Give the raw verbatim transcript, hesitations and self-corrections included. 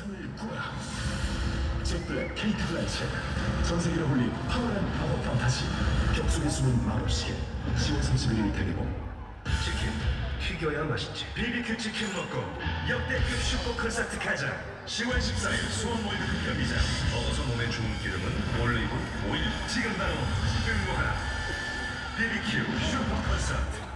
세상을 구하라. 잭 블랙, 케이트 블란쳇, 전 세계로 홀린 파워란 마법 판타지 벽속에 숨은 마법 시계. 시월 삼십일 일 대개봉. 치킨 튀겨야 맛있지. 비비큐 치킨 먹고 역대급 슈퍼 콘서트 가자. 시월 십사 일 수원 월드컵 경기장. 먹어서 몸에 좋은 기름은 올리브 오일. 지금 바로 응모하라. 비비큐 슈퍼 콘서트.